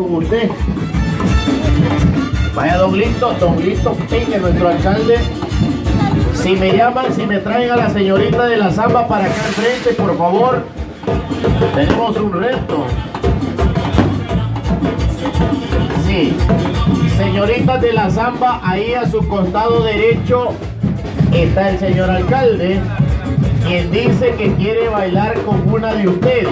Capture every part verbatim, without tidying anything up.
con usted. Vaya, don Lito, don Lito Peña, nuestro alcalde. Si me llaman, si me traen a la señorita de la Zamba para acá al frente, por favor. Tenemos un reto. Sí, señoritas de la Zamba, ahí a su costado derecho está el señor alcalde, quien dice que quiere bailar con una de ustedes.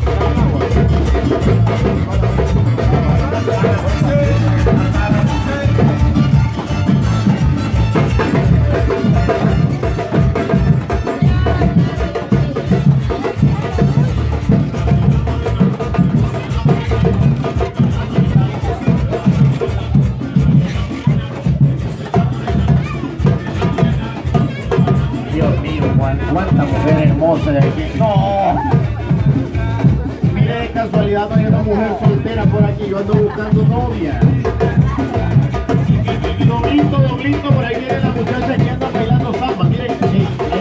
Cuánta mujer hermosa de aquí. No, mire, de casualidad no hay una mujer soltera por aquí. Yo ando buscando novia. Doblito, doblito, por ahí viene la muchacha que anda bailando samba. Mire, sí,